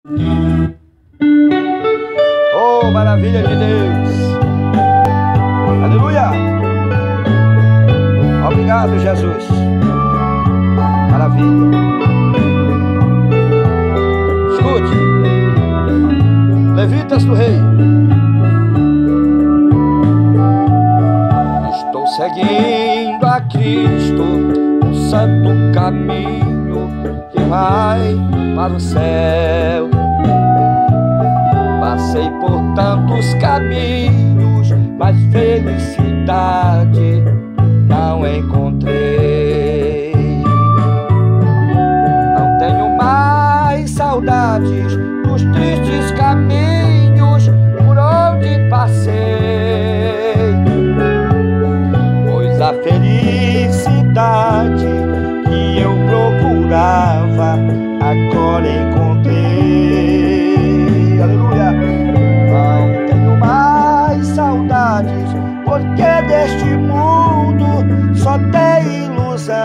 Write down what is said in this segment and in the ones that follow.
Oh, maravilha de Deus! Aleluia! Obrigado, Jesus! Maravilha! Escute! Levitas do Rei. Estou seguindo a Cristo, o santo caminho que vai para o céu. Passei por tantos caminhos, mas felicidade não encontrei. Não tenho mais saudades dos tristes caminhos por onde passei, pois a felicidade que eu procurava agora encontrei. Aleluia! Não tenho mais saudades, porque deste mundo só tem ilusão.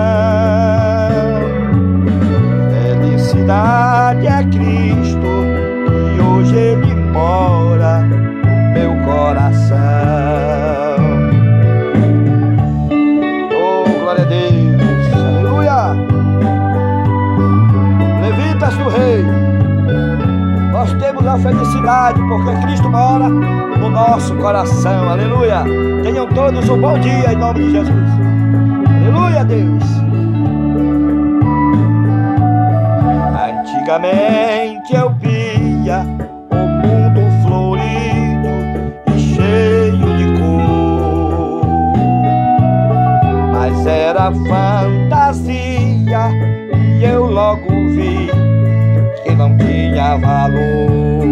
Felicidade é Cristo, e hoje Ele mora no meu coração. Oh, glória a Deus! Aleluia! Levitas do Rei. Nós temos a felicidade porque Cristo mora no nosso coração. Aleluia! Tenham todos um bom dia em nome de Jesus. Aleluia, Deus! Antigamente eu via o mundo florido e cheio de cor, mas era fantasia e eu logo vi que não tinha valor.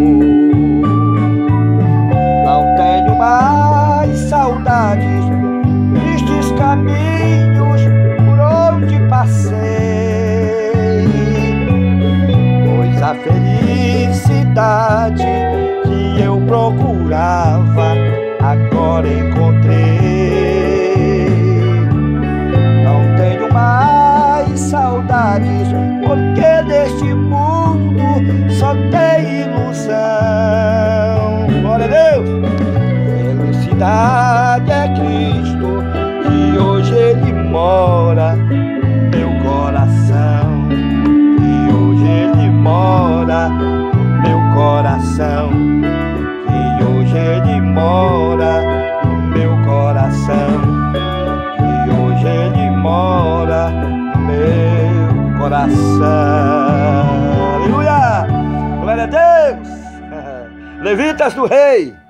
Não tenho mais saudades tristes caminhos por onde passei, pois a felicidade que eu procurava agora encontrei. Não tenho mais saudades, porque deste mundo só tem ilusão. Glória a Deus! Felicidade é Cristo, que hoje Ele mora no meu coração. Que hoje Ele mora no meu coração. Que hoje Ele mora no meu coração. Que hoje Ele mora no meu coração. Aleluia! Glória a Deus! Levitas do Rei.